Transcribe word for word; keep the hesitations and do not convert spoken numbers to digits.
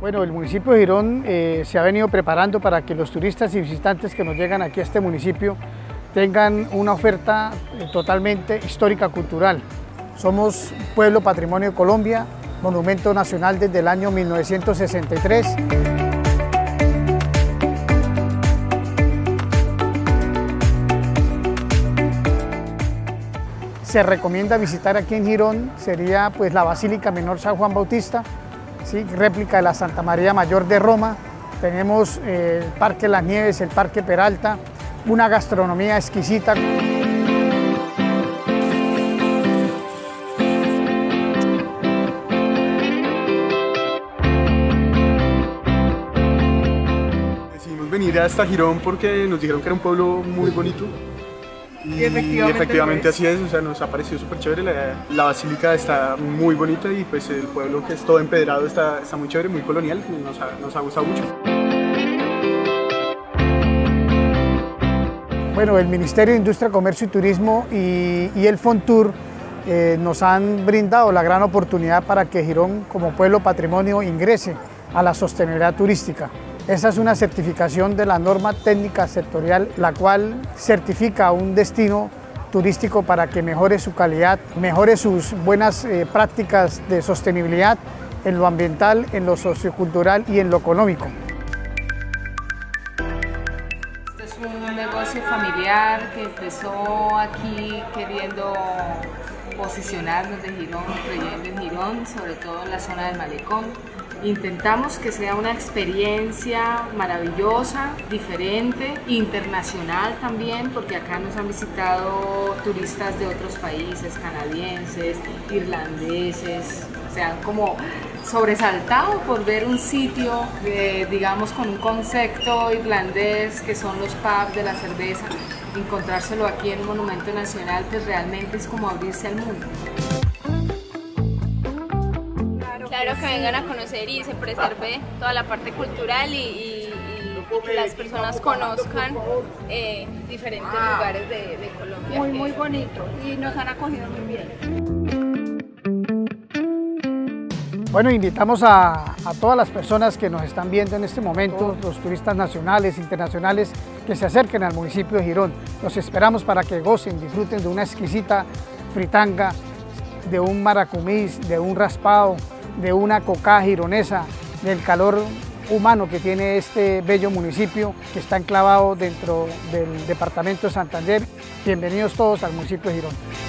Bueno, el municipio de Girón eh, se ha venido preparando para que los turistas y visitantes que nos llegan aquí a este municipio tengan una oferta eh, totalmente histórica cultural. Somos Pueblo Patrimonio de Colombia, monumento nacional desde el año mil novecientos sesenta y tres. Se recomienda visitar aquí en Girón, sería pues la Basílica Menor San Juan Bautista, ¿sí? Réplica de la Santa María Mayor de Roma. Tenemos eh, el Parque Las Nieves, el Parque Peralta, una gastronomía exquisita. Decidimos venir hasta Girón porque nos dijeron que era un pueblo muy bonito. Y efectivamente, y efectivamente así es, o sea, nos ha parecido súper chévere, la, la basílica está muy bonita y pues el pueblo, que es todo empedrado, está, está muy chévere, muy colonial, nos ha, nos ha gustado mucho. Bueno, el Ministerio de Industria, Comercio y Turismo y, y el Fontur eh, nos han brindado la gran oportunidad para que Girón como pueblo patrimonio ingrese a la sostenibilidad turística. Esa es una certificación de la norma técnica sectorial, la cual certifica un destino turístico para que mejore su calidad, mejore sus buenas eh, prácticas de sostenibilidad en lo ambiental, en lo sociocultural y en lo económico. Este es un negocio familiar que empezó aquí queriendo posicionarnos de Girón, creyendo en Girón, sobre todo en la zona del Malecón. Intentamos que sea una experiencia maravillosa, diferente, internacional también, porque acá nos han visitado turistas de otros países, canadienses, irlandeses, se han como sobresaltado por ver un sitio, de, digamos, con un concepto irlandés, que son los pubs de la cerveza. Encontrárselo aquí en un monumento nacional, pues realmente es como abrirse al mundo. Claro, que vengan a conocer y se preserve toda la parte cultural y, y, y que las personas conozcan eh, diferentes lugares de, de Colombia. Muy, muy bonito y nos han acogido muy bien. Bueno, invitamos a, a todas las personas que nos están viendo en este momento, los turistas nacionales, internacionales, que se acerquen al municipio de Girón. Los esperamos para que gocen, disfruten de una exquisita fritanga, de un maracumís, de un raspado, de una cocada gironesa, del calor humano que tiene este bello municipio que está enclavado dentro del departamento de Santander. Bienvenidos todos al municipio de Girón.